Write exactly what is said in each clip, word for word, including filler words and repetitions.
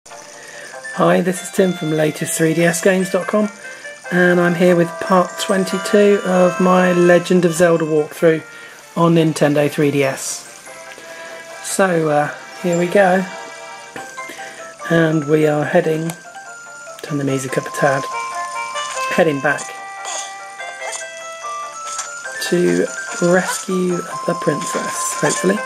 Hi, this is Tim from latest three D S games dot com, and I'm here with part twenty-two of my Legend of Zelda walkthrough on Nintendo three D S. So uh, here we go, and we are heading, turn the music up a tad, heading back to rescue the princess, hopefully.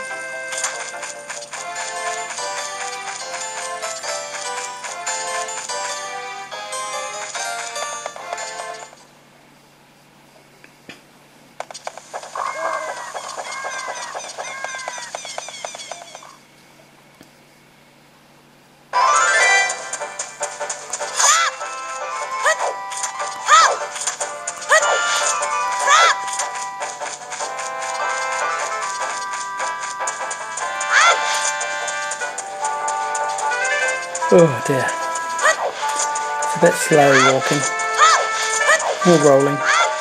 Oh dear, it's a bit slow walking, or rolling.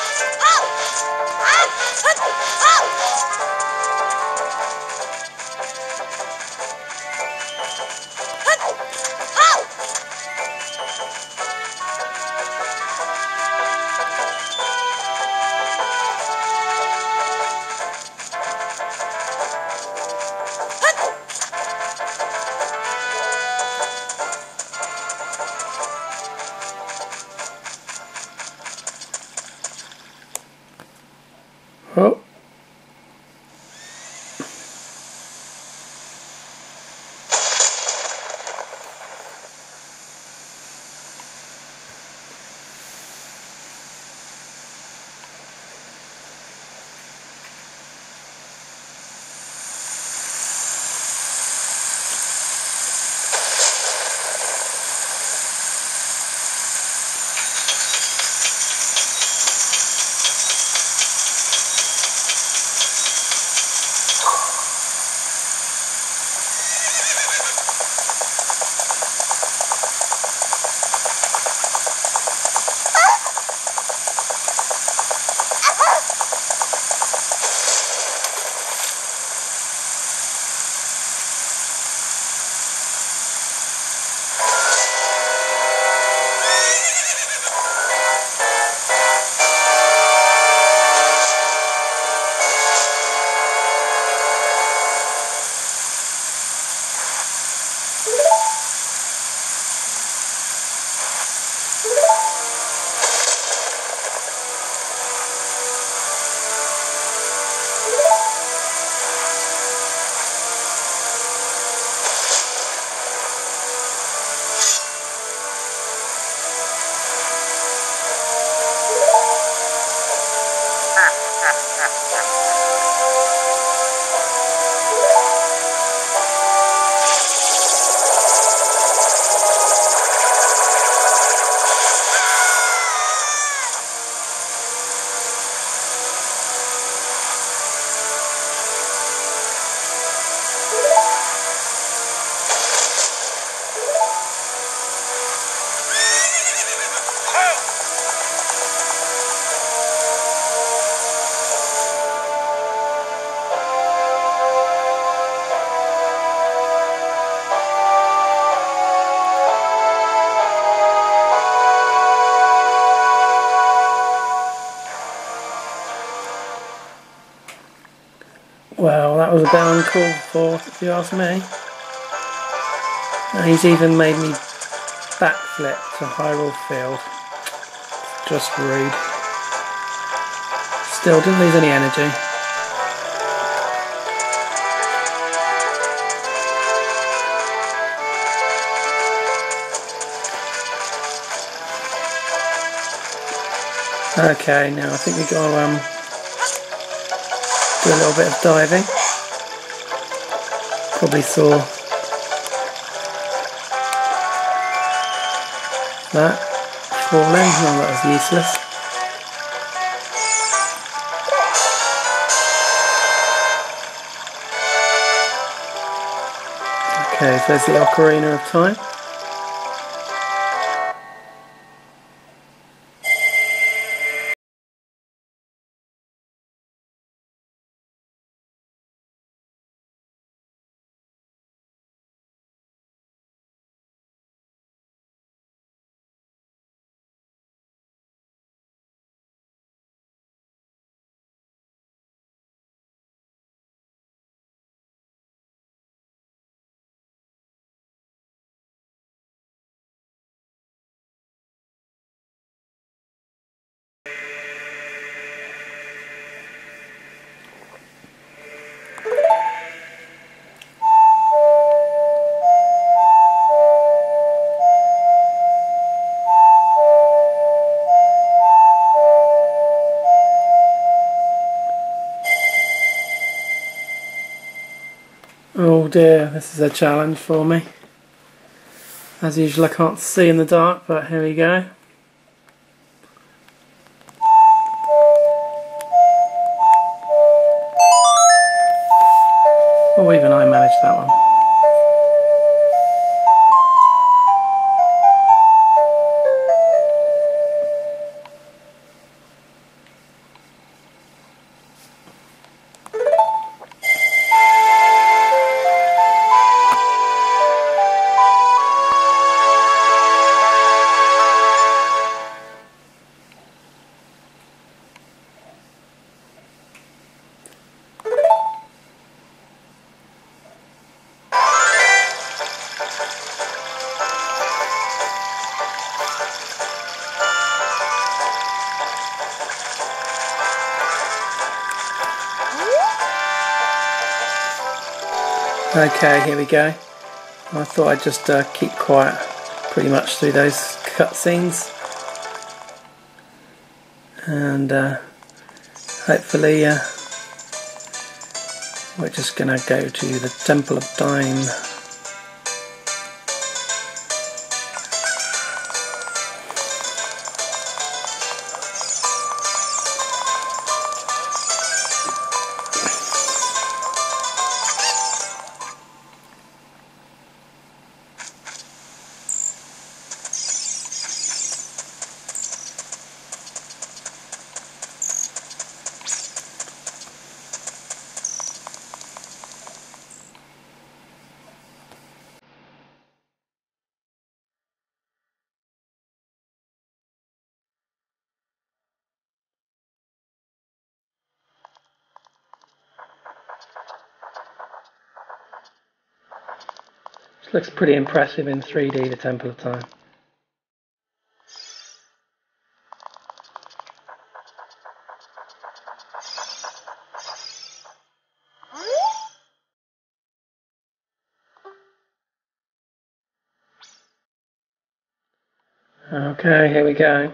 Oh. Well, that was a bit uncalled for, if you ask me. And he's even made me backflip to Hyrule Field. Just rude. Still, didn't lose any energy. Okay, now I think we got to um, do a little bit of diving. Probably saw that falling. Oh, that was useless. Okay, so there's the Ocarina of Time. Oh dear, this is a challenge for me. As usual, I can't see in the dark, but here we go. Oh, even I managed that one. Okay, here we go. I thought I'd just uh, keep quiet pretty much through those cutscenes, and uh, hopefully uh, we're just going to go to the Temple of Time. This looks pretty impressive in three D, the Temple of Time. Okay, here we go.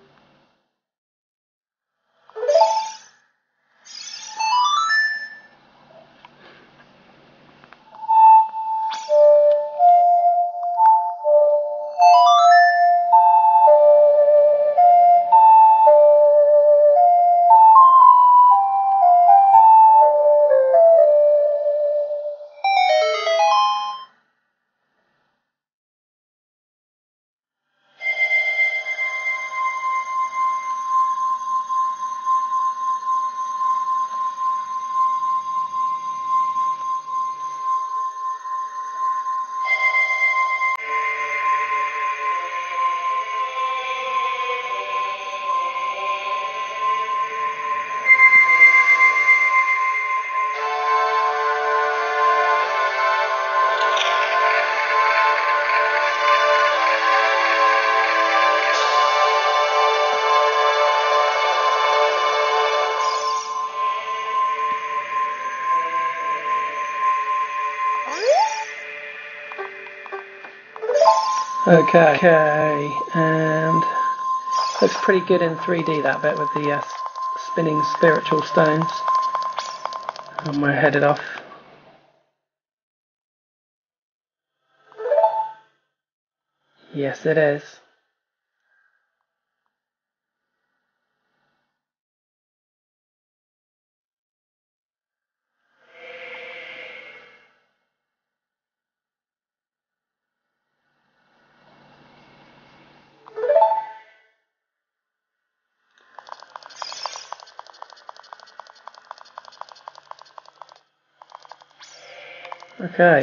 Okay, okay, and looks pretty good in three D, that bit with the uh, spinning spiritual stones. And we're headed off. Yes, it is. Okay.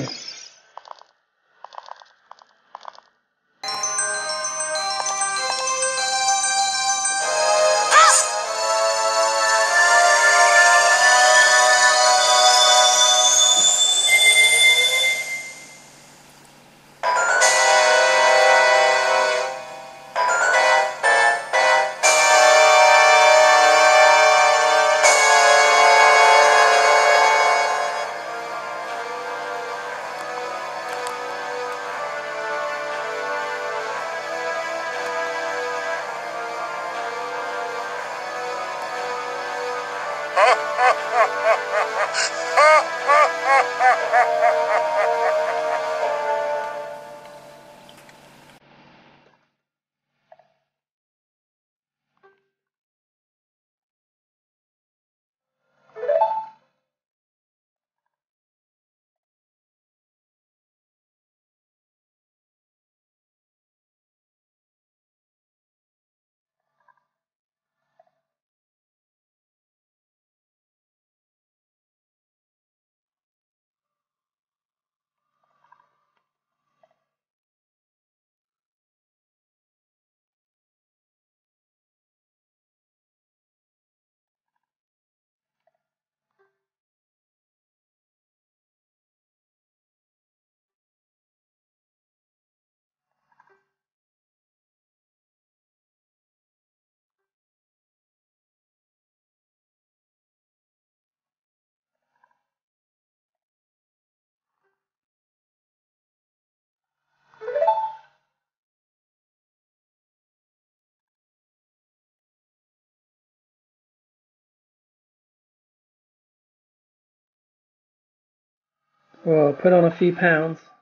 Well, put on a few pounds.